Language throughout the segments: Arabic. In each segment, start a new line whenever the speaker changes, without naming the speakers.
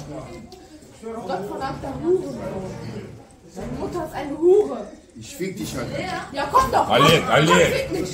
Gott verdammter Hurensohn. Deine Mutter ist eine Hure.
Ich fick dich halt.
Ja, komm doch.
Олег, Олег.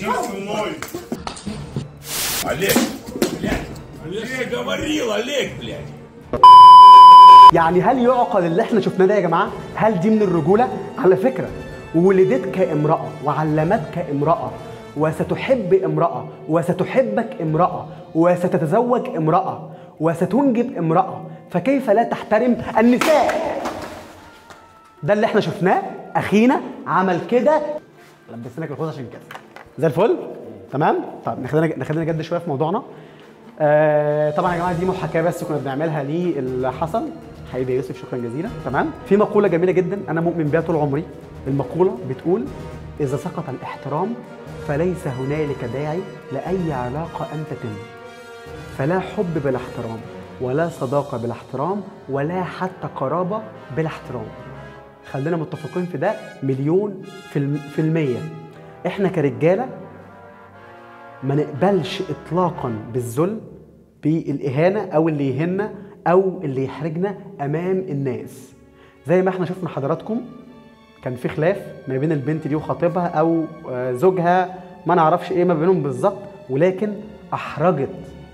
Олег, блядь. Я говорил, Олег, блядь.
يعني هل يعقل اللي احنا شفناه ده يا جماعه؟ هل دي من الرجوله؟ على فكره ولدتك امراه وعلمتك امراه وستحب امراه وستحبك امراه وستتزوج امراه وستنجب امراه، فكيف لا تحترم النساء؟ ده اللي احنا شفناه، اخينا عمل كده. لبسنا لك الخوذه عشان كده زي الفل. تمام؟ طب نخلينا نجد شويه في موضوعنا. طبعا يا جماعه دي محاكاه بس كنا بنعملها للي حصل. حبيبي يا يوسف شكرا جزيلا. تمام؟ في مقوله جميله جدا انا مؤمن بيها طول عمري. المقوله بتقول: اذا سقط الاحترام فليس هنالك داعي لاي علاقه ان تتم. فلا حب بلا احترام، ولا صداقه بلا احترام، ولا حتى قرابه بلا احترام. خلينا متفقين في ده مليون في المية. احنا كرجاله ما نقبلش اطلاقا بالذل، بالاهانه او اللي يهنا او اللي يحرجنا امام الناس. زي ما احنا شفنا حضراتكم كان في خلاف ما بين البنت دي وخطيبها او زوجها، ما نعرفش ايه ما بينهم بالظبط، ولكن احرجت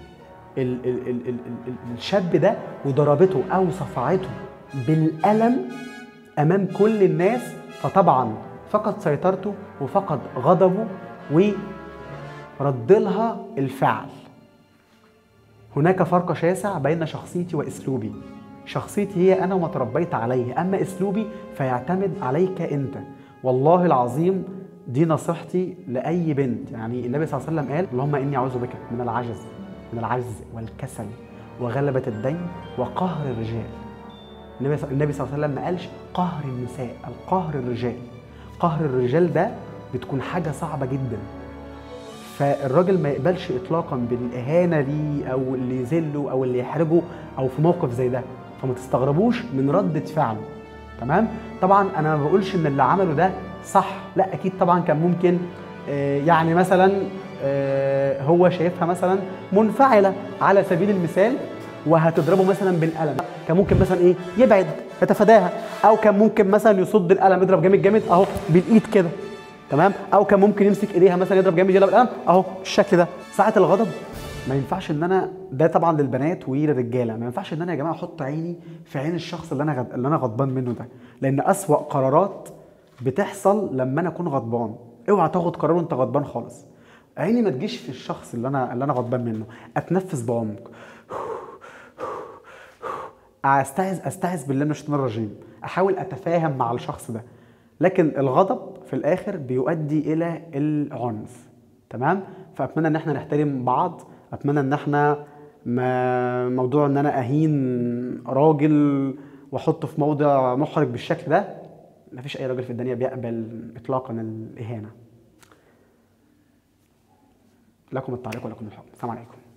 الشاب ده وضربته او صفعته بالقلم امام كل الناس، فطبعا فقد سيطرته وفقد غضبه ورد لها الفعل. هناك فرق شاسع بين شخصيتي واسلوبي. شخصيتي هي انا وما تربيت عليه، اما اسلوبي فيعتمد عليك انت. والله العظيم دي نصيحتي لاي بنت. يعني النبي صلى الله عليه وسلم قال: اللهم اني اعوذ بك من العجز والكسل وغلبة الدين وقهر الرجال. النبي صلى الله عليه وسلم ما قالش قهر النساء، القهر الرجال. قهر الرجال ده بتكون حاجة صعبة جدا، فالراجل ما يقبلش اطلاقا بالاهانه ليه او اللي يذله او اللي يحرجه او في موقف زي ده، فما تستغربوش من ردة فعله. تمام؟ طبعا انا ما بقولش ان اللي عمله ده صح، لا اكيد طبعا كان ممكن يعني مثلا هو شايفها مثلا منفعله على سبيل المثال وهتضربه مثلا بالقلم، كان ممكن مثلا ايه يبعد يتفاداها، او كان ممكن مثلا يصد القلم يضرب جامد جامد اهو بالايد كده. تمام؟ او كان ممكن يمسك ايديها مثلا يضرب جامد يضرب بالقلم اهو بالشكل ده. ساعه الغضب ما ينفعش ان انا، ده طبعا للبنات وللرجاله، ما ينفعش ان انا يا جماعه احط عيني في عين الشخص اللي انا غضبان منه ده، لان اسوأ قرارات بتحصل لما انا اكون غضبان. اوعى تاخد قرار وانت غضبان خالص. عيني ما تجيش في الشخص اللي انا غضبان منه. اتنفس بعمق، استعذ بالله من الشيطان الرجيم، احاول اتفاهم مع الشخص ده. لكن الغضب في الاخر بيؤدي الى العنف. تمام؟ فاتمنى ان احنا نحترم بعض. اتمنى ان احنا موضوع ان انا اهين راجل واحطه في موضع محرج بالشكل ده، مفيش اي راجل في الدنيا بيقبل اطلاقا الاهانه. لكم التعليق ولكم الحكم. السلام عليكم.